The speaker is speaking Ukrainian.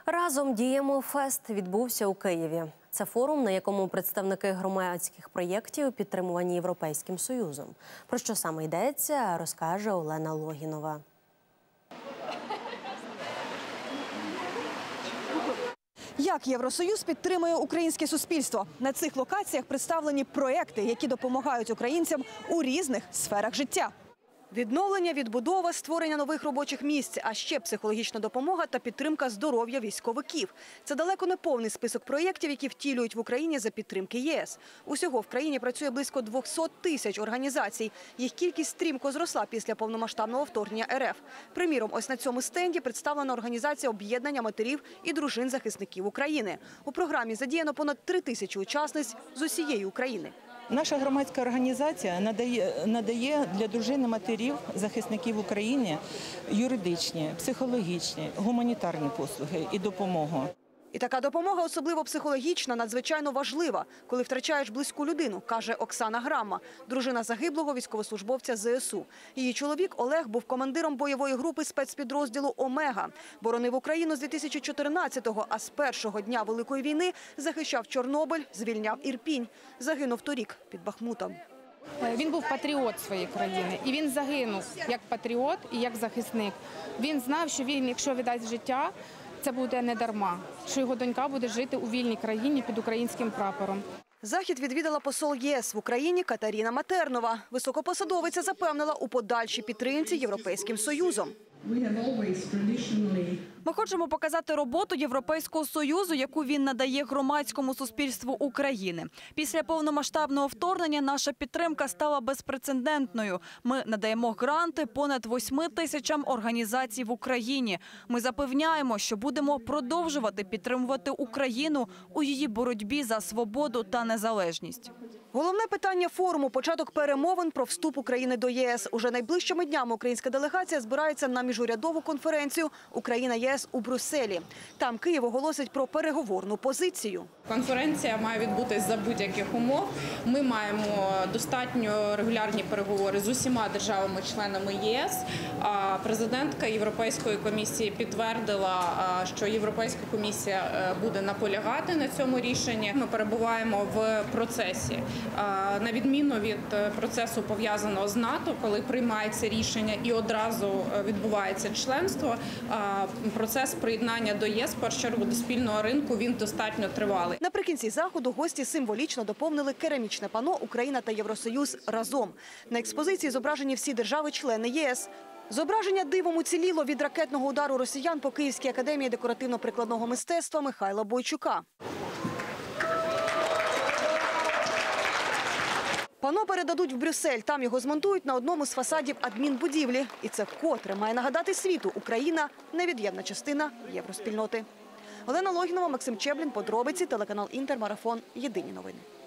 Разом діємо фест відбувся у Києві. Це форум, на якому представники громадських проєктів підтримувані Європейським Союзом. Про що саме йдеться, розкаже Олена Логінова. Як Євросоюз підтримує українське суспільство? На цих локаціях представлені проекти, які допомагають українцям у різних сферах життя. Відновлення, відбудова, створення нових робочих місць, а ще психологічна допомога та підтримка здоров'я військовиків. Це далеко не повний список проєктів, які втілюють в Україні за підтримки ЄС. Усього в країні працює близько 200 тисяч організацій. Їх кількість стрімко зросла після повномасштабного вторгнення РФ. Приміром, ось на цьому стенді представлена організація об'єднання матерів і дружин захисників України. У програмі задіяно понад 3 тисячі учасниць з усієї України. Наша громадська організація надає для дружин і матерів захисників України юридичні, психологічні, гуманітарні послуги і допомогу. І така допомога, особливо психологічна, надзвичайно важлива, коли втрачаєш близьку людину, каже Оксана Грама, дружина загиблого військовослужбовця ЗСУ. Її чоловік Олег був командиром бойової групи спецпідрозділу «Омега». Боронив Україну з 2014-го, а з першого дня Великої війни захищав Чорнобиль, звільняв Ірпінь. Загинув торік під Бахмутом. Він був патріот своєї країни, і він загинув як патріот і як захисник. Він знав, що він, якщо віддасть життя, це буде не дарма, що його донька буде жити у вільній країні під українським прапором. Захід відвідала посол ЄС в Україні Катерина Матернова. Високопосадовиця запевнила у подальшій підтримці Європейським Союзом. Ми хочемо показати роботу Європейського Союзу, яку він надає громадському суспільству України. Після повномасштабного вторгнення наша підтримка стала безпрецедентною. Ми надаємо гранти понад 8 тисячам організацій в Україні. Ми запевняємо, що будемо продовжувати підтримувати Україну у її боротьбі за свободу та незалежність. Головне питання форуму – початок перемовин про вступ України до ЄС. Уже найближчими днями українська делегація збирається на міжурядову конференцію «Україна-ЄС» у Брюсселі. Там Київ оголосить про переговорну позицію. Конференція має відбутись за будь-яких умов. Ми маємо достатньо регулярні переговори з усіма державами-членами ЄС. Президентка Європейської комісії підтвердила, що Європейська комісія буде наполягати на цьому рішенні. Ми перебуваємо в процесі. На відміну від процесу, пов'язаного з НАТО, коли приймається рішення і одразу відбувається членство, процес приєднання до ЄС, в першу чергу до спільного ринку, він достатньо тривалий. Наприкінці заходу гості символічно доповнили керамічне пано «Україна та Євросоюз разом». На експозиції зображені всі держави-члени ЄС. Зображення дивом уціліло від ракетного удару росіян по Київській академії декоративно-прикладного мистецтва Михайла Бойчука. Пано передадуть в Брюссель. Там його змонтують на одному з фасадів адмінбудівлі. І це вкотре має нагадати світу – Україна – невід'ємна частина євроспільноти. Олена Логінова, Максим Чеблін, подробиці, телеканал «Інтер», марафон «Єдині новини».